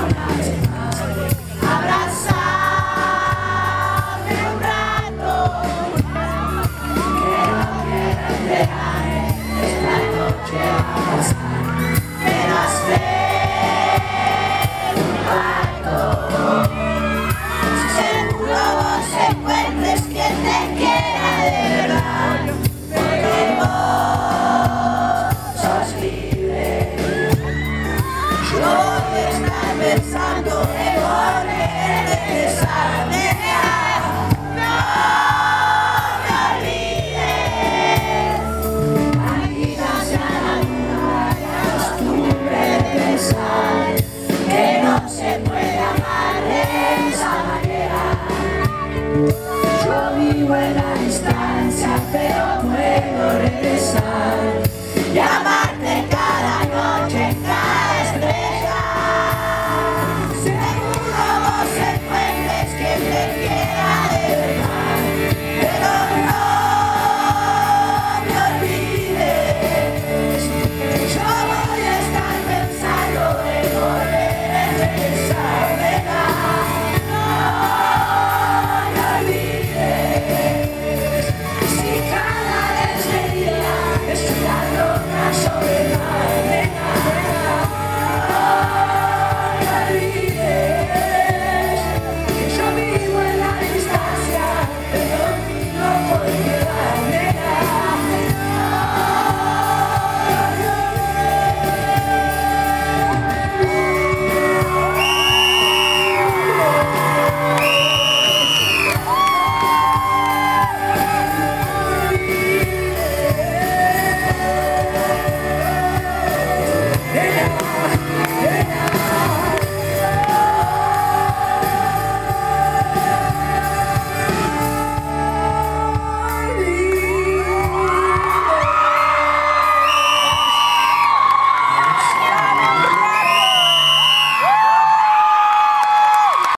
una vez más, abrazarme un rato, que no quiero enterarme, esta noche va a pasar, pero hazme un rato. Seguro vos encuentres quien te quiera de verdad, porque vos sos libre. Yo voy a estar pensando en volver a empezar, nena. No me olvides, maldita sea la luna, la costumbre de pensar que no se puede amar de esa manera. Yo vivo en la distancia, pero